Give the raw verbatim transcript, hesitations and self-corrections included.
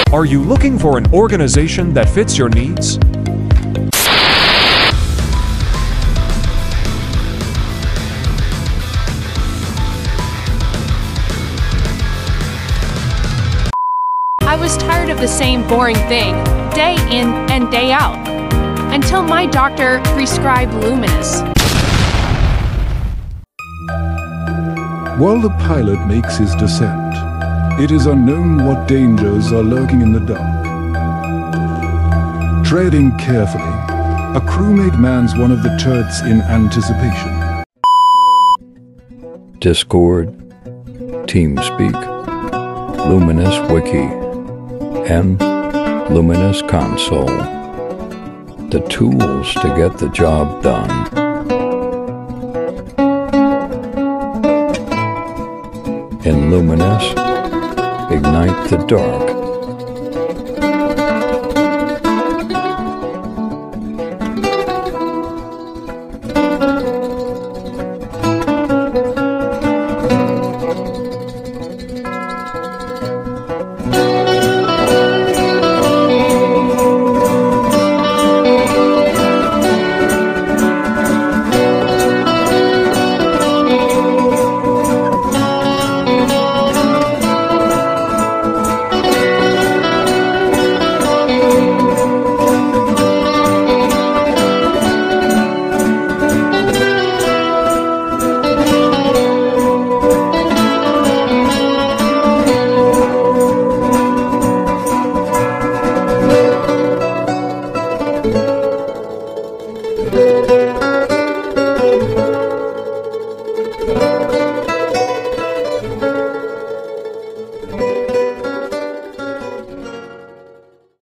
Are you looking for an organization that fits your needs? I was tired of the same boring thing, day in and day out, until my doctor prescribed Luminous. While the pilot makes his descent, it is unknown what dangers are lurking in the dark. Treading carefully, a crewmate mans one of the turrets in anticipation. Discord, TeamSpeak, Luminous Wiki, and Luminous Console. The tools to get the job done. In Luminous, ignite the dark